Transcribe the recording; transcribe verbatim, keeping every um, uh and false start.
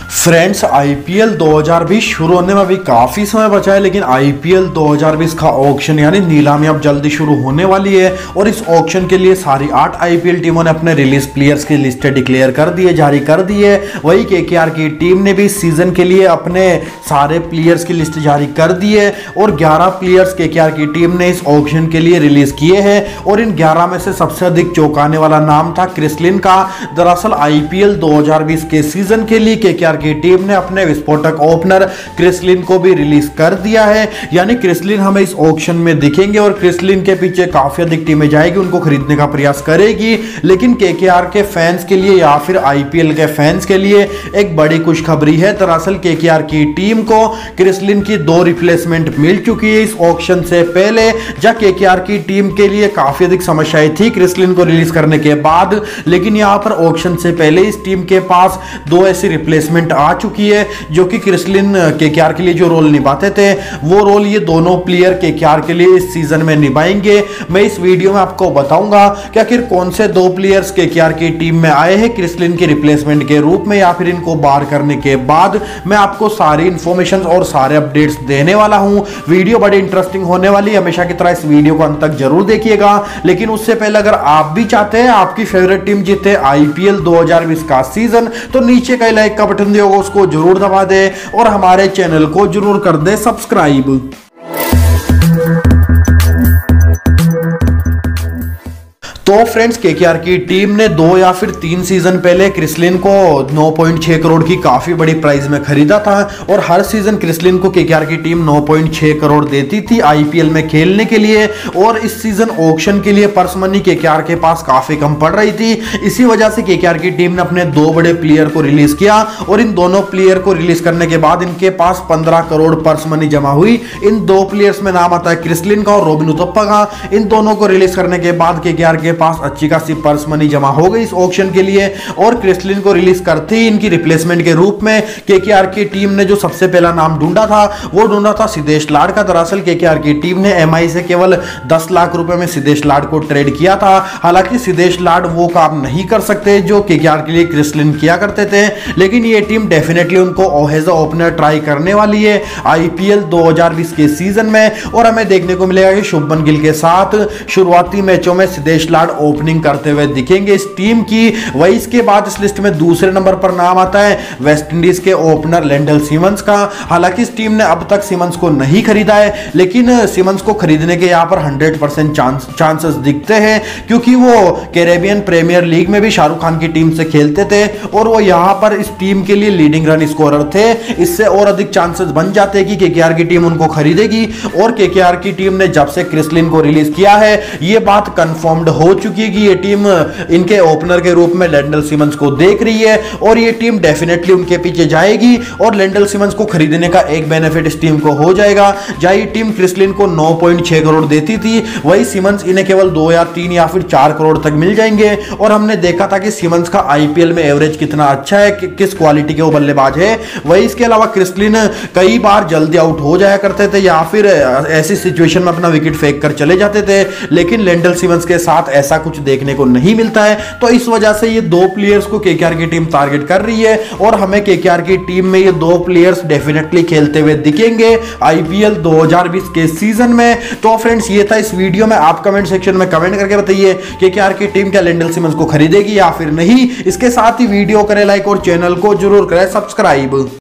Friends, IPL दो हज़ार बीस शुरू होने में अभी काफ़ी समय बचा है, लेकिन आईपीएल दो हज़ार बीस का ऑक्शन यानी नीलामी अब जल्दी शुरू होने वाली है। और इस ऑक्शन के लिए सारी आठ आईपीएल टीमों ने अपने रिलीज प्लेयर्स की लिस्टें डिक्लेयर कर दी है, जारी कर दी है। वही केकेआर की टीम ने भी इस सीजन के लिए अपने सारे प्लेयर्स की लिस्ट जारी कर दी है और ग्यारह प्लेयर्स केकेआर की टीम ने इस ऑक्शन के लिए रिलीज किए हैं। और इन ग्यारह में से सबसे अधिक चौंकाने वाला नाम था लिन का। दरअसल आईपीएल दो हज़ार बीस के सीजन के लिए केकेआर की टीम ने अपने विस्फोटक ओपनर लिन को भी रिलीज कर दिया है, यानी लिन हमें इस ऑक्शन में दिखेंगे और लिन के पीछे काफी अधिक टीमें जाएगी, उनको खरीदने का प्रयास करेगी। लेकिन केकेआर के फैंस के लिए या फिर आईपीएल के फैंस के लिए एक बड़ी खुशखबरी है। दरअसल केकेआर की टीम को लिन की दो रिप्लेसमेंट मिल चुकी है इस ऑक्शन से पहले, जहां केकेआर की टीम के लिए काफी अधिक समस्याएं थी लिन को रिलीज करने के बाद। लेकिन यहां पर ऑक्शन से पहले इस टीम के पास दो ऐसी रिप्लेसमेंट आ चुकी है जो कि लिन केकेआर के लिए जो रोल निभाते थे वो रोल ये दोनों प्लेयर केकेआर के लिए इस सीजन में निभाएंगे। मैं इस वीडियो में आपको बताऊंगा कि आखिर कौन से दो प्लेयर्स केकेआर की टीम में आए हैं लिन की रिप्लेसमेंट के रूप में, या फिर इनको बाहर करने के बाद। मैं आपको सारी इंफॉर्मेशन और सारे अपडेट्स देने वाला हूं। वीडियो बड़ी इंटरेस्टिंग होने वाली है, हमेशा की तरह इस वीडियो को अंत तक जरूर देखिएगा। लेकिन उससे पहले अगर आप भी चाहते हैं आपकी फेवरेट टीम जीते आईपीएल दो हज़ार बीस का सीजन, तो नीचे का लाइक का बटन दिया होगा उसको जरूर दबा दे और हमारे चैनल को जरूर कर दे सब्सक्राइब। तो फ्रेंड्स, केकेआर की टीम ने दो या फिर तीन सीजन पहले लिन को नौ पॉइंट छह करोड़ की काफी बड़ी प्राइस में खरीदा था और हर सीजन लिन को केकेआर की टीम नौ पॉइंट छह करोड़ देती थी आईपीएल में खेलने के लिए। और इस सीजन ऑक्शन के लिए पर्स मनी केकेआर के पास काफी कम पड़ रही थी। इसी वजह से केकेआर की टीम ने अपने दो बड़े प्लेयर को रिलीज किया और इन दोनों प्लेयर को रिलीज करने के बाद इनके पास पंद्रह करोड़ पर्स मनी जमा हुई। इन दो प्लेयर्स में नाम आता है लिन का और रॉबिन उथप्पा का। इन दोनों को रिलीज करने के बाद केकेआर के पास अच्छी खासी पर्स मनी जमा हो गई इस ऑक्शन के लिए। और लिन को रिलीज करते ही इनकी रिप्लेसमेंट के रूप में केकेआर की टीम ने जो सबसे पहला नाम ढूंढा था वो ढूंढा था सिद्धेश लाड का। दरअसल केकेआर की टीम ने एमआई से केवल दस लाख रुपए में सिद्धेश लाड को ट्रेड किया था। हालांकि सिद्धेश लाड वो काम नहीं कर सकते जो केकेआर के लिए लिन किया करते थे, लेकिन ये टीम डेफिनेटली उनको एज अ ओपनर ट्राई करने वाली है आईपीएल दो हज़ार बीस के सीजन में। और हमें देखने को मिलेगा कि शुभमन गिल के साथ शुरुआती मैचों में सिद्धेश लाड ओपनिंग करते हुए दिखेंगे इस टीम की। वही इसके बाद इस लिस्ट में दूसरे नंबर पर नाम आता है वेस्ट इंडीज के ओपनर लेंडल सिमंस का। हालांकि इस टीम ने अब तक सिमंस को नहीं खरीदा है, लेकिन सिमंस को खरीदने के यहां पर हंड्रेड परसेंट चांस चांसेस दिखते हैं, क्योंकि वो कैरेबियन प्रीमियर लीग में भी शाहरुख खान की टीम से खेलते थे और वो यहां पर इस टीम के लिए लीडिंग रन स्कोरर थे। इससे और अधिक चांसेस बन जाते हैं कि केकेआर की टीम उनको खरीदेगी। और केकेआर की टीम ने जब से लिन को रिलीज किया है यह बात कंफर्म्ड हो चुकी है कि ये टीम इनके ओपनर के रूप में लेंडल सिमंस को देख रही है और ये टीम डेफिनेटली उनके पीछे जाएगी। और लेंडल सिमंस को खरीदने का एक बेनिफिट इस टीम को हो जाएगा। जहां ये टीम लिन को नौ पॉइंट छह करोड़ देती थी, वही सिमंस इन्हें केवल दो या तीन या फिर चार करोड़ तक मिल जाएंगे। और हमने देखा था कि सिमंस का आईपीएल में एवरेज कितना अच्छा है, कि, किस क्वालिटी के वो बल्लेबाज है। वही इसके अलावा लिन कई बार जल्दी आउट हो जाया करते थे या फिर ऐसी सिचुएशन में अपना विकेट फेंक कर चले जाते थे, लेकिन लेंडल सिमंस के साथ ऐसा कुछ देखने को नहीं मिलता है। तो इस वजह से ये दो प्लेयर्स को केकेआर की टीम टारगेट कर रही है और हमें केकेआर की टीम में ये दो प्लेयर्स डेफिनेटली खेलते हुए दिखेंगे आईपीएल दो हज़ार बीस के सीजन में। तो फ्रेंड्स, ये था इस वीडियो में। आप कमेंट सेक्शन में कमेंट करके बताइए केकेआर की टीम क्या लेंडल सिमंस को खरीदेगी या फिर नहीं। इसके साथ ही वीडियो करें लाइक और चैनल को जरूर करें सब्सक्राइब।